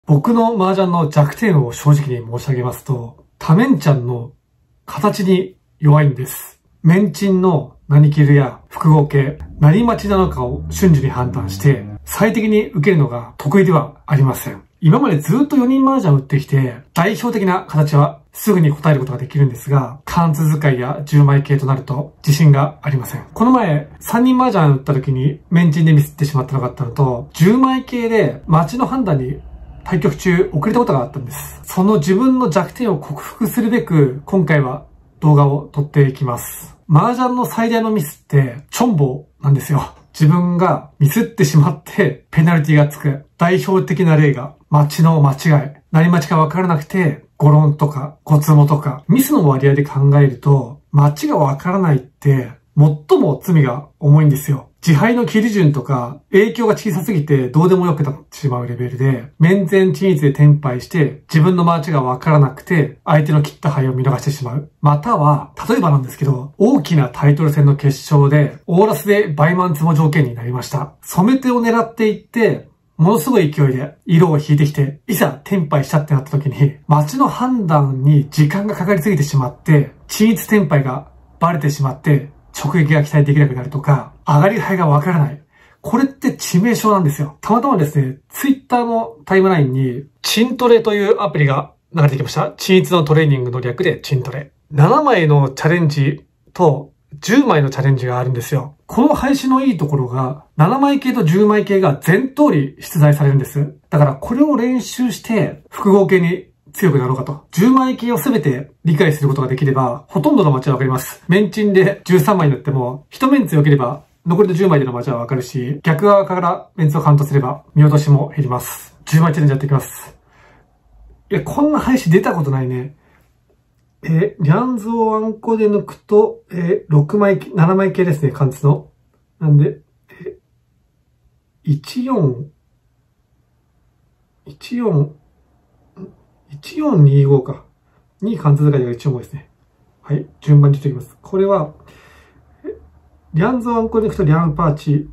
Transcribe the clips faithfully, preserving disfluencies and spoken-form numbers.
僕の麻雀の弱点を正直に申し上げますと、多面ちゃんの形に弱いんです。面鎮の何切るや複合形、何待ちなのかを瞬時に判断して、最適に受けるのが得意ではありません。今までずっとよにん麻雀を打ってきて、代表的な形はすぐに答えることができるんですが、関数使いやじゅうまい系となると自信がありません。この前、さんにん麻雀打った時に面鎮でミスってしまったのがあったのと、じゅうまい系で待ちの判断に対局中遅れたことがあったんです。その自分の弱点を克服するべく、今回は動画を撮っていきます。麻雀の最大のミスって、チョンボなんですよ。自分がミスってしまってペナルティがつく。代表的な例が、待ちの間違い。何待ちか分からなくて、ゴロンとか、ゴツモとか、ミスの割合で考えると、待ちが分からないって、最も罪が重いんですよ。自敗の切り順とか、影響が小さすぎてどうでもよくなってしまうレベルで、面前鎮一で転敗して、自分のマーチがわからなくて、相手の切った牌を見逃してしまう。または、例えばなんですけど、大きなタイトル戦の決勝で、オーラスで倍満ツモ条件になりました。染め手を狙っていって、ものすごい勢いで色を引いてきて、いざ転敗したってなった時に、待ちの判断に時間がかかりすぎてしまって、鎮一転敗がバレてしまって、直撃が期待できなくなるとか、上がり牌がわからない。これって致命傷なんですよ。たまたまですね、ツイッターのタイムラインに、チントレというアプリが流れてきました。鎮一のトレーニングの略でチントレ。ななまいのチャレンジとじゅうまいのチャレンジがあるんですよ。この配信のいいところが、ななまい系とじゅうまい系が全通り出題されるんです。だからこれを練習して、複合系に強くなろうかと。じゅうまい系をすべて理解することができれば、ほとんどの街はわかります。面鎮でじゅうさんまいになっても、一面強ければ、残りのじゅうまいでの街はわかるし、逆側からメンツをカウントすれば、見落としも減ります。じゅうまいチャレンジやっていきます。いや、こんな配信出たことないね。えー、リャンズをワンコで抜くと、えー、ろくまい、ななまい系ですね、貫通の。なんで、えー、いちよん、いちよん、いちよんにごか。に貫通使いがいちよんごですね。はい。順番に言っていきます。これは、リャンズワンコで抜くとリャンパーチ。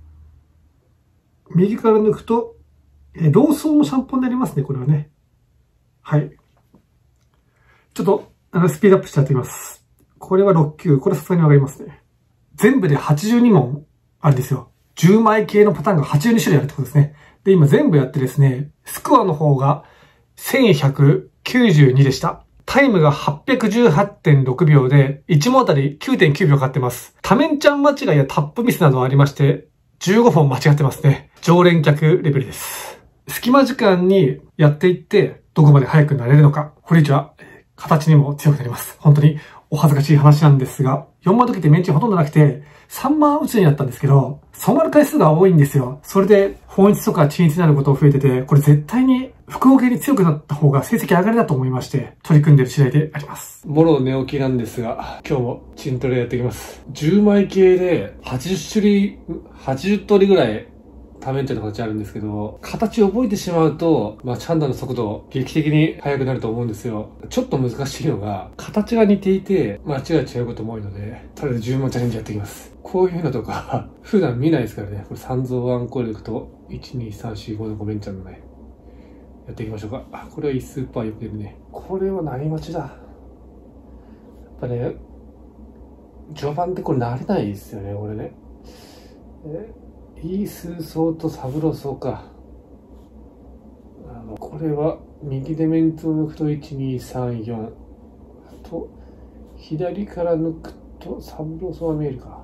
右から抜くと、えローソンのシャンポンになりますね、これはね。はい。ちょっと、あの、スピードアップしてやっていきます。これはろっきゅう。これさすがにわかりますね。全部ではちじゅうにもんあるんですよ。じゅうまい系のパターンがはちじゅうにしゅるいあるってことですね。で、今全部やってですね、スコアの方がせんひゃくきゅうじゅうにでした。タイムが はっぴゃくじゅうはちてんろくびょうで、いち問あたり きゅうてんきゅうびょうかかってます。多面ちゃん間違いやタップミスなどありまして、じゅうごほん間違ってますね。常連客レベルです。隙間時間にやっていって、どこまで早くなれるのか。これ以上は、形にも強くなります。本当にお恥ずかしい話なんですが、よんまん時ってメンチほとんどなくて、さんまん打つようになったんですけど、染まる回数が多いんですよ。それで、本一とか鎮一になることが増えてて、これ絶対に複合系に強くなった方が成績上がりだと思いまして、取り組んでいる次第であります。もろ寝起きなんですが、今日もチントレやっていきます。じゅうまい系ではちじゅっしゅるい、はちじゅうとおりぐらい、多面ちゃんの形あるんですけど、形を覚えてしまうと、まあ、チャンダの速度、劇的に速くなると思うんですよ。ちょっと難しいのが、形が似ていて、間違い違うことも多いので、とりあえずじゅうまんチャレンジやっていきます。こういうのとか、普段見ないですからね。これ三蔵ワンコールでいくと、いち、に、さん、よん、ごのご面ちゃんのね、やっていきましょうか。あ、これはいいスーパーよく出るね。これは何待ちだ。やっぱね、序盤ってこれ慣れないですよね、これね。えいい数層とサブロー層か。あの、これは右でメンツを抜くといち、に、さん、よん。と、左から抜くとサブロー層が見えるか。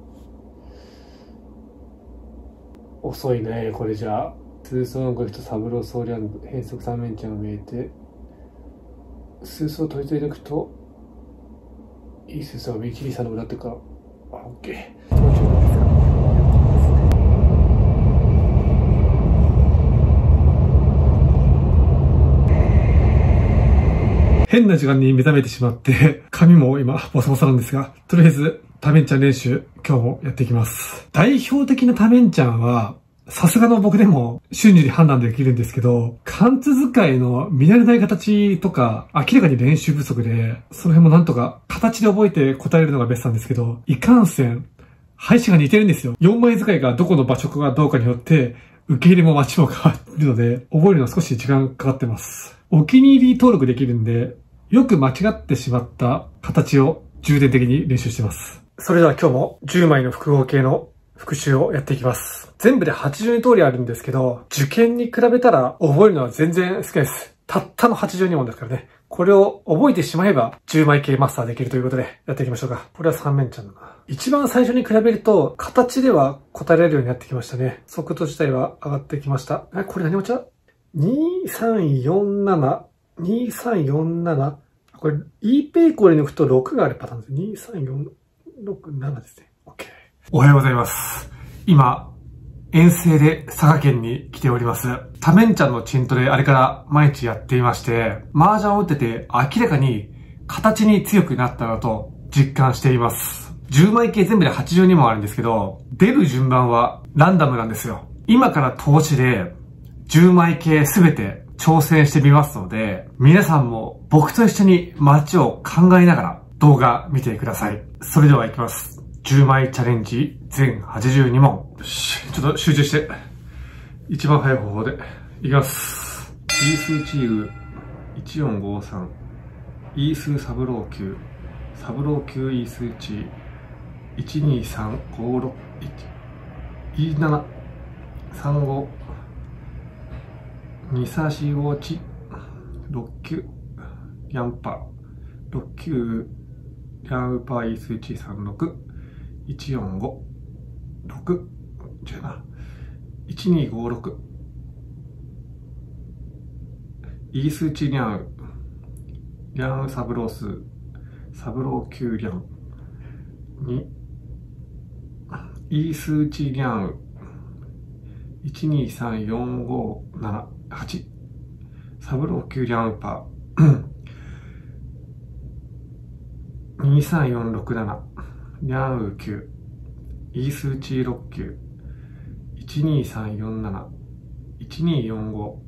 遅いね、これじゃあ。数層のごとサブロー層リャンド、変則三面ちゃんが見えて、数層取り取り抜くと、いい数層がいち、に、さんの裏っていうか、あ、オッケー。変な時間に目覚めてしまって、髪も今、ボサボサなんですが、とりあえず、多面ちゃん練習、今日もやっていきます。代表的な多面ちゃんは、さすがの僕でも瞬時に判断できるんですけど、貫通使いの見慣れない形とか、明らかに練習不足で、その辺もなんとか形で覚えて答えるのがベストなんですけど、いかんせん、配置が似てるんですよ。よんまい使いがどこの場所がどうかによって、 受け入れも待ちも変わるので、覚えるの少し時間かかってます。お気に入り登録できるんで、よく間違ってしまった形を重点的に練習してます。それでは今日もじゅうまいの複合形の復習をやっていきます。全部ではちじゅうに通りあるんですけど、受験に比べたら覚えるのは全然少ないです。たったのはちじゅうに問ですからね。これを覚えてしまえばじゅうまい形マスターできるということでやっていきましょうか。これはさん面ちゃんだな。一番最初に比べると形では答えられるようになってきましたね。速度自体は上がってきました。え、これ何持ちだ ?にさんよんなな、にさんよんなな。これ E ペイコーで抜くとろくがあるパターンです。にさんよんろくななですね。OK。おはようございます。今、遠征で佐賀県に来ております。多面ちゃんのチントレあれから毎日やっていまして、麻雀を打ってて明らかに形に強くなったのと実感しています。じゅうまい形全部ではちじゅうに問あるんですけど、出る順番はランダムなんですよ。今から投資でじゅうまい形すべて挑戦してみますので、皆さんも僕と一緒に街を考えながら動画見てください。それでは行きます。じゅうまいチャレンジ全はちじゅうに問。よし、ちょっと集中して、一番早い方法でいきます。イースチームいちよんごさん、イースサブロー級、サブロー級イースチー、いちにさんごろくいち、イーなな、さんご、にさしごち、ろっきゅう、ヤンパ、ろっきゅう、ヤンウパーイースチーさんろく、いちよんご、ろく、違うな、いちにごろく、イースチリャンウ、リャンウサブロース、サブロー級リャン、に、イースチリャンウ、いちにさんよんごななはち、サブロー級リャンウパー、にさんよんろくなな、リャンウきゅう、イースチろっきゅう、いちにさんよんなな、いちによんご、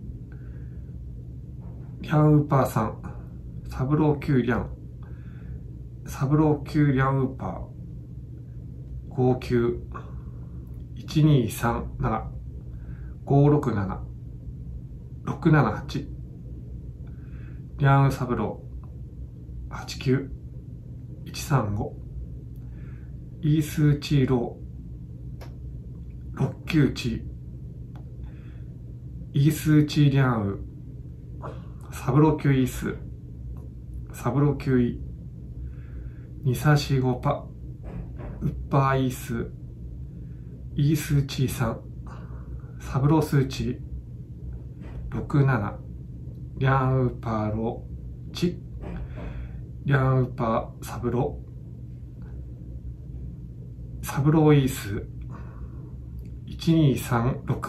リャンウパーさん、サブロー級リャン、サブロー級リャンウパー、ごきゅう、いちにさんなな、ごろくなな、ろくななはち、リャンウサブロー、はちきゅう、いちさんご、イースチーロー、ろっきゅうチー、イースチーリャンウ、サブロー級イース、サブロー級イ、にさしごパ、ウッパーイース、イースチーさん、サブロースチー、ろくなな、リャンウパーロチ、リャンウパーサブロー、サブローイース、いちにさんろく、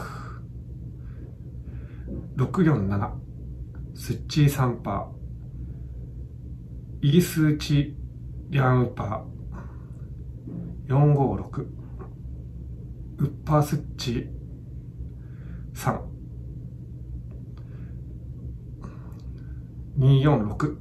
ろくよんなな、スッチーサンパー、イースチリャンウパー、よんごろく、ウッパースッチさん、によんろく、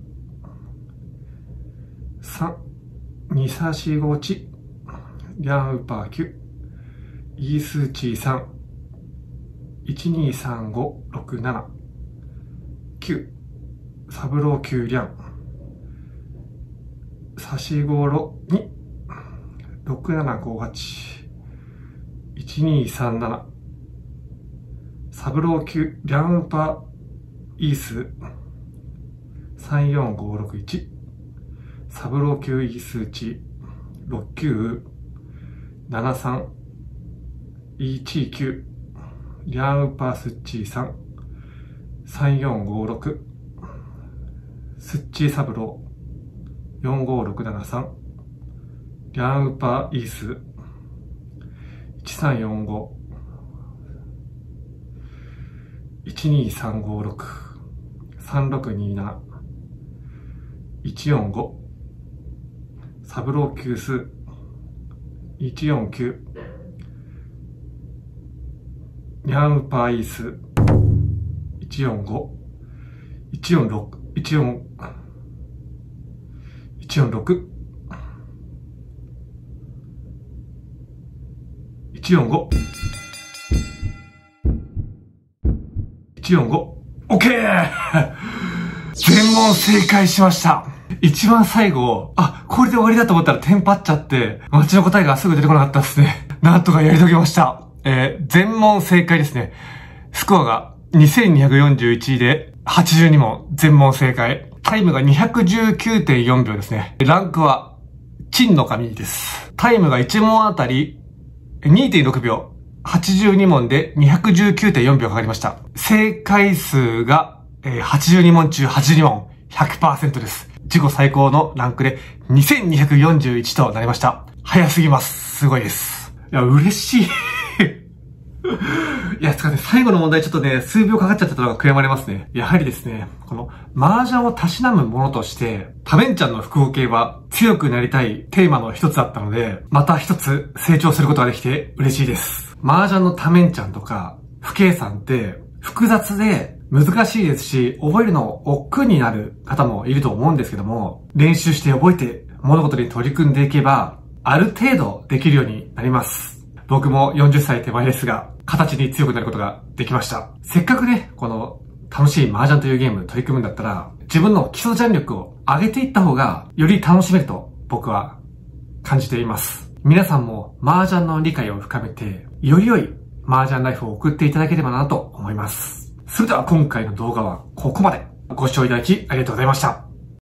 さん、にさしごち、リャンウパーきゅう、イースチーさん、いちにさんごろくなな、きゅう、サブロー級リャン、さしごろに、ろくななごはち、いちにさんなな、サブロー級リャンウパーイース、さんよんごろくいち、サブロー級イースチ、ろっきゅう、ななさん、イーチきゅう、リャンウパースッチーさん、さんよんごろく、スッチーサブロー、よんごろくななさん、リャンウパーイース、いちさんよんご、いちにさんごろく、さんろくになな、いちよんご、サブロー級数、いちよんきゅう、リャンウパーイース、いちよんご、いちよんろく、いちよん、いちよんろく、いちよんご。 ちよんご。オッケー全問正解しました。一番最後、あ、これで終わりだと思ったらテンパっちゃって、街の答えがすぐ出てこなかったですね。なんとかやり遂げました。えー、全問正解ですね。スコアがにせんにひゃくよんじゅういちいではちじゅうにもん全問正解。タイムが にひゃくじゅうきゅうてんよんびょうですね。ランクは、陳の神です。タイムがいちもんあたり にてんろくびょう。はちじゅうにもんで にひゃくじゅうきゅうてんよんびょうかかりました。正解数が、えー、はちじゅうにもん中はちじゅうにもん。ひゃくパーセント です。自己最高のランクでにせんにひゃくよんじゅういちとなりました。早すぎます。すごいです。いや、嬉しい。いや、つかね、最後の問題ちょっとね、数秒かかっちゃったのが悔やまれますね。やはりですね、この、麻雀をたしなむものとして、多面ちゃんの複合系は強くなりたいテーマの一つだったので、また一つ成長することができて嬉しいです。麻雀の多面ちゃんとか、不計算って複雑で難しいですし、覚えるの億劫になる方もいると思うんですけども、練習して覚えて物事に取り組んでいけば、ある程度できるようになります。僕もよんじゅっさい手前ですが、形に強くなることができました。せっかくね、この楽しい麻雀というゲームに取り組むんだったら、自分の基礎ジャン力を上げていった方が、より楽しめると僕は感じています。皆さんも麻雀の理解を深めて、より良い麻雀ライフを送っていただければなと思います。それでは今回の動画はここまで。ご視聴いただきありがとうございました。